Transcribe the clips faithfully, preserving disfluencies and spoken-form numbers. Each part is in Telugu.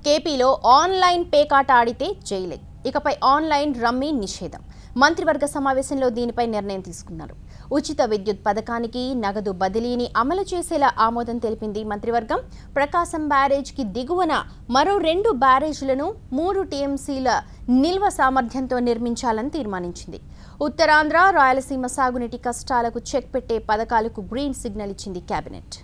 కేపీలో ఆన్లైన్ పేకాట ఆడితే జైలే. ఇకపై ఆన్లైన్ రమ్మీ నిషేధం. మంత్రివర్గ సమావేశంలో దీనిపై నిర్ణయం తీసుకున్నారు. ఉచిత విద్యుత్ పథకానికి నగదు బదిలీని అమలు చేసేలా ఆమోదం తెలిపింది మంత్రివర్గం. ప్రకాశం బ్యారేజ్కి దిగువన మరో రెండు బ్యారేజ్లను మూడు టీఎంసీల నిల్వ సామర్థ్యంతో నిర్మించాలని తీర్మానించింది. ఉత్తరాంధ్ర, రాయలసీమ సాగునీటి కష్టాలకు చెక్ పెట్టే పథకాలకు గ్రీన్ సిగ్నల్ ఇచ్చింది కేబినెట్.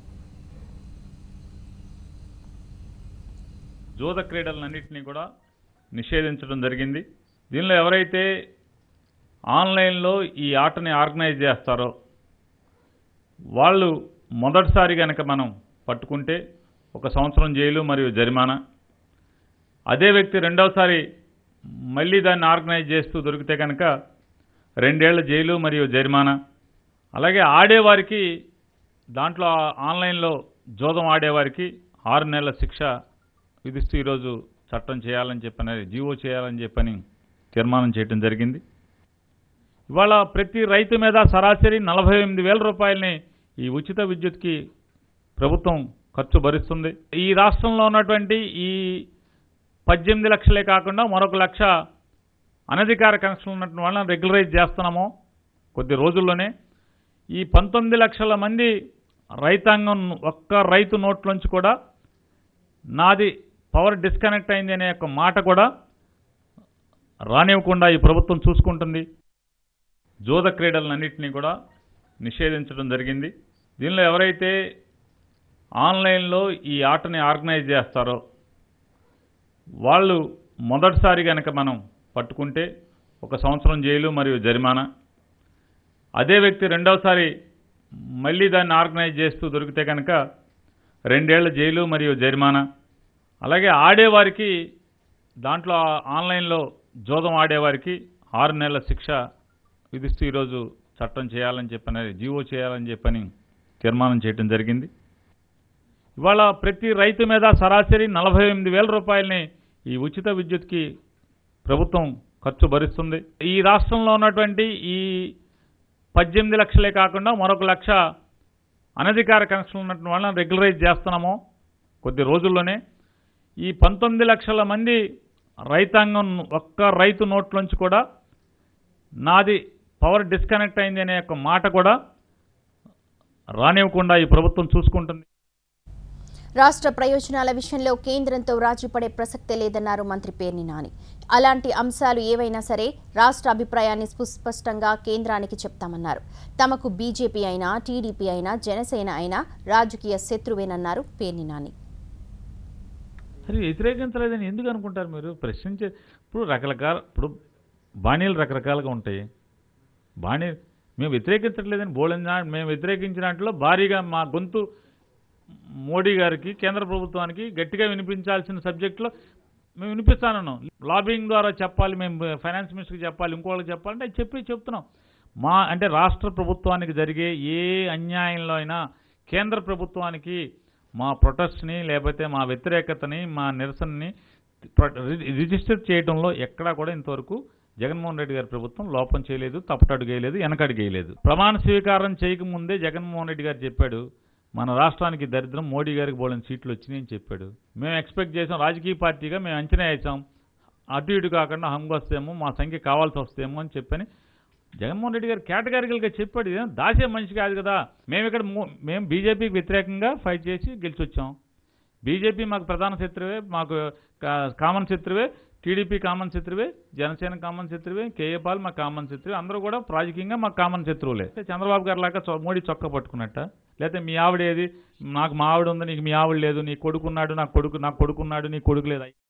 జూద క్రీడలన్నింటినీ కూడా నిషేధించడం జరిగింది. దీనిలో ఎవరైతే ఆన్లైన్లో ఈ ఆటని ఆర్గనైజ్ చేస్తారో వాళ్ళు మొదటిసారి కనుక మనం పట్టుకుంటే ఒక సంవత్సరం జైలు మరియు జరిమానా, అదే వ్యక్తి రెండవసారి మళ్ళీ దాన్ని ఆర్గనైజ్ చేస్తూ దొరికితే కనుక రెండేళ్ల జైలు మరియు జరిమానా, అలాగే ఆడేవారికి దాంట్లో ఆన్లైన్లో జూదం ఆడేవారికి ఆరు నెలల శిక్ష విధిస్తూ ఈరోజు చట్టం చేయాలని చెప్పని జీవో చేయాలని చెప్పని తీర్మానం చేయడం జరిగింది. ఇవాళ ప్రతి రైతు మీద సరాసరి నలభై ఎనిమిది వేల రూపాయలని ఈ ఉచిత విద్యుత్కి ప్రభుత్వం ఖర్చు భరిస్తుంది. ఈ రాష్ట్రంలో ఉన్నటువంటి ఈ పద్దెనిమిది లక్షలే కాకుండా మరొక లక్ష అనధికార కనెక్షన్లు ఉన్నటువంటి వాళ్ళని రెగ్యులరైజ్ చేస్తున్నాము కొద్ది రోజుల్లోనే. ఈ పంతొమ్మిది లక్షల మంది రైతాంగం ఒక్క రైతు నోట్లోంచి కూడా నాది పవర్ డిస్కనెక్ట్ అయింది అనే ఒక మాట కూడా రానివ్వకుండా ఈ ప్రభుత్వం చూసుకుంటుంది. జూద క్రీడలన్నింటినీ కూడా నిషేధించడం జరిగింది. దీనిలో ఎవరైతే ఆన్లైన్లో ఈ ఆటని ఆర్గనైజ్ చేస్తారో వాళ్ళు మొదటిసారి కనుక మనం పట్టుకుంటే ఒక సంవత్సరం జైలు మరియు జరిమానా, అదే వ్యక్తి రెండవసారి మళ్ళీ దాన్ని ఆర్గనైజ్ చేస్తూ దొరికితే కనుక రెండేళ్ల జైలు మరియు జరిమానా, అలాగే ఆడేవారికి దాంట్లో ఆన్లైన్లో జూదం ఆడేవారికి ఆరు నెలల శిక్ష విధిస్తూ ఈరోజు చట్టం చేయాలని చెప్పని జీవో చేయాలని చెప్పని తీర్మానం చేయడం జరిగింది. ఇవాళ ప్రతి రైతు మీద సరాసరి నలభై ఎనిమిది వేల రూపాయలని ఈ ఉచిత విద్యుత్కి ప్రభుత్వం ఖర్చు భరిస్తుంది. ఈ రాష్ట్రంలో ఉన్నటువంటి ఈ పద్దెనిమిది లక్షలే కాకుండా మరొక లక్ష అనధికార కనెక్షన్లు ఉన్నటువంటి వాళ్ళని రెగ్యులరైజ్ చేస్తున్నాము కొద్ది రోజుల్లోనే. ఈ పంతొమ్మిది లక్షల మంది రైతాంగం ఒక్క రైతు నోట్లోంచి కూడా నాది పవర్ డిస్కనెక్ట్ అయింది అనే ఒక మాట కూడా రానివ్వకుండా ఈ ప్రభుత్వం చూసుకుంటుంది. రాష్ట్ర ప్రయోజనాల విషయంలో కేంద్రంతో రాజీపడే ప్రసక్తే లేదన్నారు మంత్రి పేర్ని నాని. అలాంటి అంశాలు ఏవైనా సరే రాష్ట్ర అభిప్రాయాన్ని సుస్పష్టంగా కేంద్రానికి చెప్తామన్నారు. తమకు బీజేపీ అయినా, టీడీపీ అయినా, జనసేన అయినా రాజకీయ శత్రువేనన్నారు పేర్ని నాని. అది వ్యతిరేకించలేదని ఎందుకు అనుకుంటారు మీరు? ప్రశ్నించే ఇప్పుడు రకరకాల ఇప్పుడు బాణీలు రకరకాలుగా ఉంటాయి. బాణీ మేము వ్యతిరేకించట్లేదని బోళన మేము వ్యతిరేకించినట్లో భారీగా మా గొంతు మోడీ గారికి, కేంద్ర ప్రభుత్వానికి గట్టిగా వినిపించాల్సిన సబ్జెక్టులో మేము వినిపిస్తానన్నాం. లాబింగ్ ద్వారా చెప్పాలి, మేము ఫైనాన్స్ మినిస్టర్కి చెప్పాలి, ఇంకోళ్ళకి చెప్పాలంటే అది చెప్పి చెప్తున్నాం. మా అంటే రాష్ట్ర ప్రభుత్వానికి జరిగే ఏ అన్యాయంలో అయినా కేంద్ర ప్రభుత్వానికి మా ప్రొటెస్ట్ని లేకపోతే మా వ్యతిరేకతని, మా నిరసనని రిజిస్టర్ చేయడంలో ఎక్కడా కూడా ఇంతవరకు జగన్మోహన్ రెడ్డి గారి ప్రభుత్వం లోపం చేయలేదు, తప్పటడుగు వేయలేదు, వెనకడుగు వేయలేదు. ప్రమాణ స్వీకారం చేయకముందే జగన్మోహన్ రెడ్డి గారు చెప్పాడు మన రాష్ట్రానికి దరిద్రం, మోడీ గారికి బోలని సీట్లు వచ్చినాయని చెప్పాడు. మేము ఎక్స్పెక్ట్ చేసాం, రాజకీయ పార్టీగా మేము అంచనా వేసాం అటు ఇటు కాకుండా హంగు వస్తేమో మా సంఖ్య కావాల్సి వస్తేమో అని చెప్పని జగన్మోహన్ రెడ్డి గారు కేటగారికల్గా చెప్పాడు. ఇదేం దాసే మనిషి కాదు కదా. మేము ఇక్కడ మేము బీజేపీకి వ్యతిరేకంగా ఫైట్ చేసి గెలిచి వచ్చాం. బీజేపీ మాకు ప్రధాన శత్రువే, మాకు కామన్ శత్రువే, టీడీపీ కామన్ శత్రువే, జనసేన కామన్ శత్రువే, కేఏ పాల్ మా కామన్ శత్రువే, అందరూ కూడా రాజకీయంగా మాకు కామన్ శత్రువులే. చంద్రబాబు గారు లాగా మోడీ చొక్కా పట్టుకున్నట్ట, లేకపోతే మీ ఆవిడేది, నాకు మా ఆవిడ ఉంది నీకు మీ ఆవిడ లేదు, నీ కొడుకున్నాడు నాకు కొడుకు నాకు కొడుకున్నాడు నీ కొడుకు లేదు.